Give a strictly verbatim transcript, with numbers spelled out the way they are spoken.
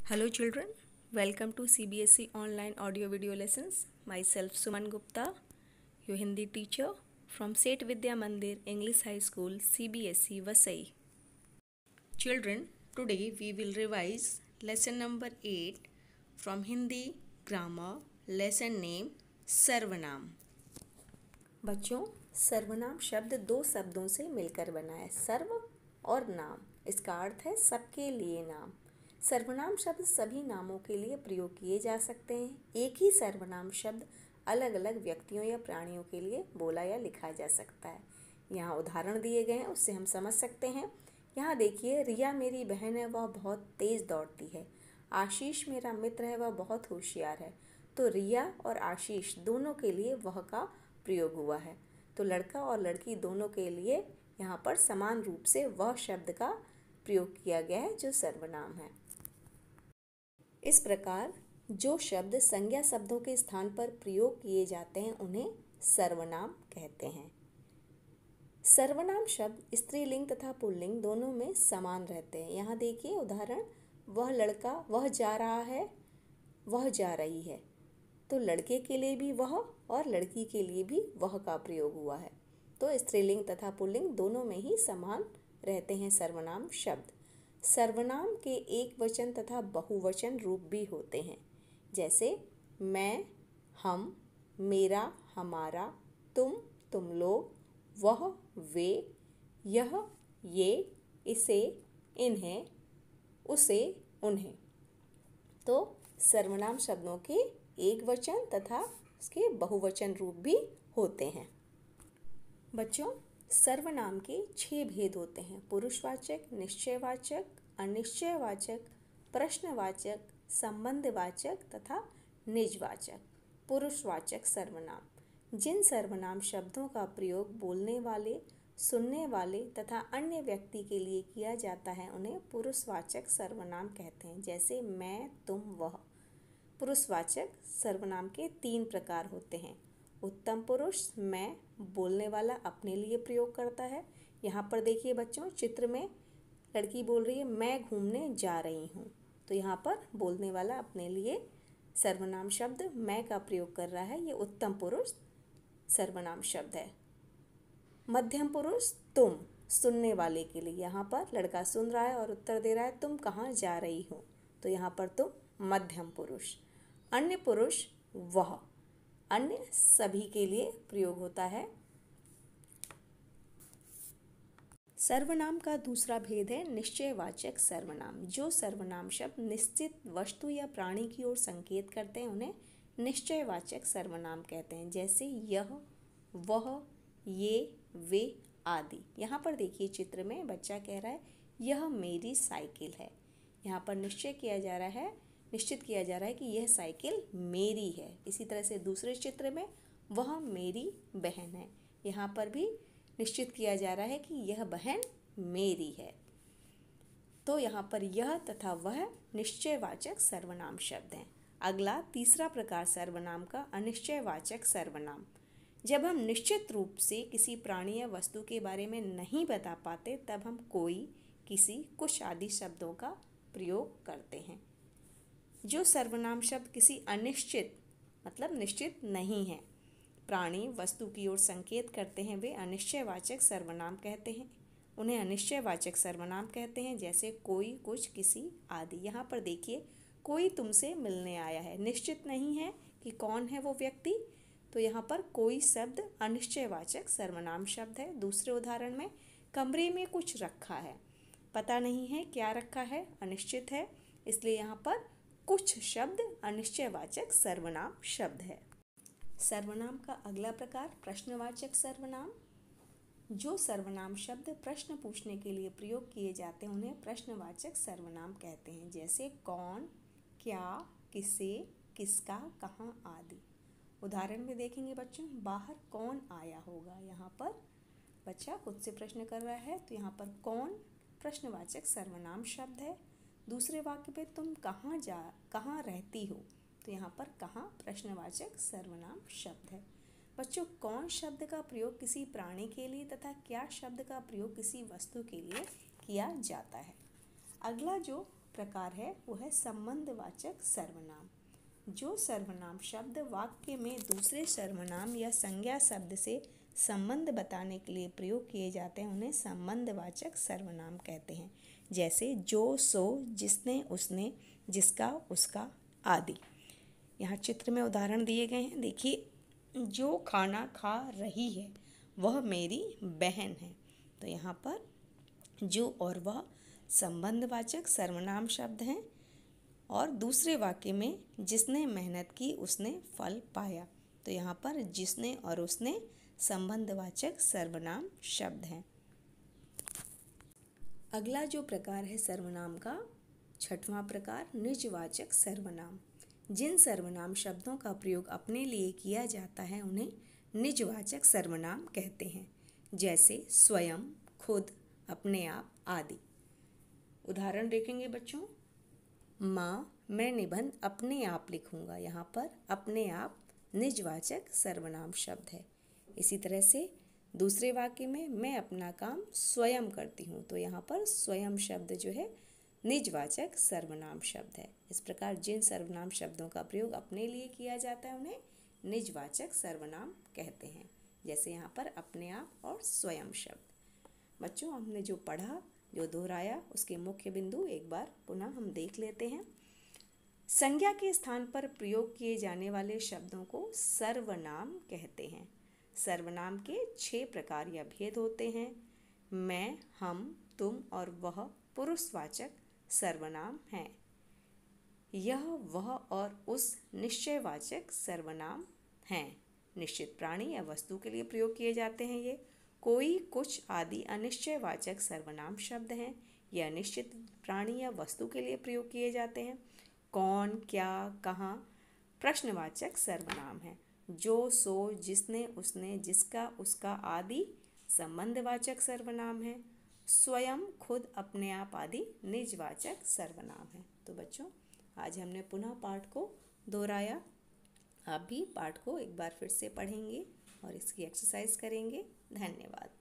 Hello children, welcome to C B S E online audio video lessons. Myself Suman Gupta, your Hindi teacher from Set Vidya Mandir English High School C B S E Vasai. Children, today we will revise lesson number eight from Hindi grammar lesson name सर्वनाम. बच्चों, सर्वनाम शब्द दो शब्दों से मिलकर बना है, सर्व और नाम. इसका अर्थ है सबके लिए नाम. सर्वनाम शब्द सभी नामों के लिए प्रयोग किए जा सकते हैं. एक ही सर्वनाम शब्द अलग अलग व्यक्तियों या प्राणियों के लिए बोला या लिखा जा सकता है. यहाँ उदाहरण दिए गए हैं, उससे हम समझ सकते हैं. यहाँ देखिए, रिया मेरी बहन है, वह बहुत तेज़ दौड़ती है. आशीष मेरा मित्र है, वह बहुत होशियार है. तो रिया और आशीष दोनों के लिए वह का प्रयोग हुआ है. तो लड़का और लड़की दोनों के लिए यहाँ पर समान रूप से वह शब्द का प्रयोग किया गया है जो सर्वनाम है. इस प्रकार जो शब्द संज्ञा शब्दों के स्थान पर प्रयोग किए जाते हैं उन्हें सर्वनाम कहते हैं. सर्वनाम शब्द स्त्रीलिंग तथा पुल्लिंग दोनों में समान रहते हैं. यहाँ देखिए उदाहरण, वह लड़का वह जा रहा है, वह जा रही है. तो लड़के के लिए भी वह और लड़की के लिए भी वह का प्रयोग हुआ है. तो स्त्रीलिंग तथा पुल्लिंग दोनों में ही समान रहते हैं सर्वनाम शब्द. सर्वनाम के एक वचन तथा बहुवचन रूप भी होते हैं, जैसे मैं, हम, मेरा, हमारा, तुम, तुम लोग, वह, वे, यह, ये, इसे, इन्हें, उसे, उन्हें. तो सर्वनाम शब्दों के एक वचन तथा उसके बहुवचन रूप भी होते हैं. बच्चों, सर्वनाम के छह भेद होते हैं: पुरुषवाचक, निश्चयवाचक, अनिश्चयवाचक, प्रश्नवाचक, संबंधवाचक तथा निजवाचक. पुरुषवाचक सर्वनाम जिन सर्वनाम शब्दों का प्रयोग बोलने वाले, सुनने वाले तथा अन्य व्यक्ति के लिए किया जाता है उन्हें पुरुषवाचक सर्वनाम कहते हैं, जैसे मैं, तुम, वह. पुरुषवाचक सर्वनाम के तीन प्रकार होते हैं: उत्तम पुरुष, मैं, बोलने वाला अपने लिए प्रयोग करता है. यहाँ पर देखिए बच्चों, चित्र में लड़की बोल रही है मैं घूमने जा रही हूँ. तो यहाँ पर बोलने वाला अपने लिए सर्वनाम शब्द मैं का प्रयोग कर रहा है, ये उत्तम पुरुष सर्वनाम शब्द है. मध्यम पुरुष तुम, सुनने वाले के लिए. यहाँ पर लड़का सुन रहा है और उत्तर दे रहा है तुम कहाँ जा रही हो. तो यहाँ पर तुम मध्यम पुरुष. अन्य पुरुष वह, अन्य सभी के लिए प्रयोग होता है. सर्वनाम का दूसरा भेद है निश्चयवाचक सर्वनाम. जो सर्वनाम शब्द निश्चित वस्तु या प्राणी की ओर संकेत करते हैं उन्हें निश्चयवाचक सर्वनाम कहते हैं, जैसे यह, वह, ये, वे आदि. यहाँ पर देखिए चित्र में बच्चा कह रहा है यह मेरी साइकिल है. यहाँ पर निश्चय किया जा रहा है, निश्चित किया जा रहा है कि यह साइकिल मेरी है. इसी तरह से दूसरे चित्र में वह मेरी बहन है. यहाँ पर भी निश्चित किया जा रहा है कि यह बहन मेरी है. तो यहाँ पर यह तथा वह निश्चयवाचक सर्वनाम शब्द हैं. अगला तीसरा प्रकार सर्वनाम का अनिश्चयवाचक सर्वनाम. जब हम निश्चित रूप से किसी प्राणी या वस्तु के बारे में नहीं बता पाते तब हम कोई, किसी, कुछ आदि शब्दों का प्रयोग करते हैं. जो सर्वनाम शब्द किसी अनिश्चित मतलब निश्चित नहीं है प्राणी वस्तु की ओर संकेत करते हैं वे अनिश्चयवाचक सर्वनाम कहते हैं. उन्हें अनिश्चयवाचक सर्वनाम कहते हैं, जैसे कोई, कुछ, किसी आदि. यहाँ पर देखिए कोई तुमसे मिलने आया है. निश्चित नहीं है कि कौन है वो व्यक्ति, तो यहाँ पर कोई शब्द अनिश्चयवाचक सर्वनाम शब्द है. दूसरे उदाहरण में कमरे में कुछ रखा है, पता नहीं है क्या रखा है, अनिश्चित है, इसलिए यहाँ पर कुछ शब्द अनिश्चयवाचक सर्वनाम शब्द है. सर्वनाम का अगला प्रकार प्रश्नवाचक सर्वनाम. जो सर्वनाम शब्द प्रश्न पूछने के लिए प्रयोग किए जाते हैं उन्हें प्रश्नवाचक सर्वनाम कहते हैं, जैसे कौन, क्या, किसे, किसका, कहाँ आदि. उदाहरण में देखेंगे बच्चों, बाहर कौन आया होगा. यहाँ पर बच्चा खुद से प्रश्न कर रहा है, तो यहाँ पर कौन प्रश्नवाचक सर्वनाम शब्द है. दूसरे वाक्य पे तुम कहाँ जा कहाँ रहती हो, तो यहाँ पर कहाँ प्रश्नवाचक सर्वनाम शब्द है. बच्चों, कौन शब्द का प्रयोग किसी प्राणी के लिए तथा क्या शब्द का प्रयोग किसी वस्तु के लिए किया जाता है. अगला जो प्रकार है वो है संबंधवाचक सर्वनाम। जो सर्वनाम शब्द वाक्य में दूसरे सर्वनाम या संज्ञा शब्द से संबंध बताने के लिए प्रयोग किए जाते हैं उन्हें संबंधवाचक सर्वनाम कहते हैं। जैसे जो, सो, जिसने, उसने, जिसका, उसका आदि। यहाँ चित्र में उदाहरण दिए गए हैं। देखिए, जो खाना खा रही है वह मेरी बहन है। तो यहाँ पर जो और वह संबंधवाचक सर्वनाम शब्द हैं और दूसरे वाक्य में जिसने मेहनत की उसने फल पाया। तो यहाँ पर जिसने और उसने संबंधवाचक सर्वनाम शब्द हैं। अगला जो प्रकार है सर्वनाम का, छठवां प्रकार निजवाचक सर्वनाम। जिन सर्वनाम शब्दों का प्रयोग अपने लिए किया जाता है उन्हें निजवाचक सर्वनाम कहते हैं। जैसे स्वयं, खुद, अपने आप आदि। उदाहरण देखेंगे बच्चों। माँ, मैं निबंध अपने आप लिखूंगा। यहाँ पर अपने आप निजवाचक सर्वनाम शब्द है। इसी तरह से दूसरे वाक्य में मैं अपना काम स्वयं करती हूँ। तो यहाँ पर स्वयं शब्द जो है निजवाचक सर्वनाम शब्द है। इस प्रकार जिन सर्वनाम शब्दों का प्रयोग अपने लिए किया जाता है उन्हें निजवाचक सर्वनाम कहते हैं। जैसे यहाँ पर अपने आप और स्वयं शब्द। बच्चों, हमने जो पढ़ा, जो दोहराया, उसके मुख्य बिंदु एक बार पुनः हम देख लेते हैं। संज्ञा के स्थान पर प्रयोग किए जाने वाले शब्दों को सर्वनाम कहते हैं। सर्वनाम के छह प्रकार या भेद होते हैं। मैं, हम, तुम और वह पुरुषवाचक सर्वनाम हैं। यह, वह और उस निश्चयवाचक सर्वनाम हैं। निश्चित प्राणी या वस्तु के लिए प्रयोग किए जाते हैं ये। कोई, कुछ आदि अनिश्चयवाचक सर्वनाम शब्द हैं। यह अनिश्चित प्राणी या वस्तु के लिए प्रयोग किए जाते हैं। कौन, क्या, कहाँ प्रश्नवाचक सर्वनाम हैं। जो, सो, जिसने, उसने, जिसका, उसका आदि संबंधवाचक सर्वनाम है। स्वयं, खुद, अपने आप आदि निजवाचक सर्वनाम है। तो बच्चों, आज हमने पुनः पाठ को दोहराया। आप भी पाठ को एक बार फिर से पढ़ेंगे और इसकी एक्सरसाइज करेंगे। धन्यवाद।